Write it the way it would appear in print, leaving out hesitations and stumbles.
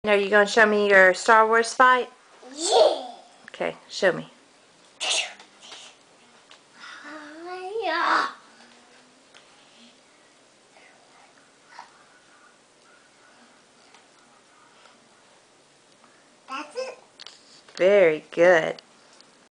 Are you going to show me your Star Wars fight? Yeah. Okay, show me. That's it. Very good.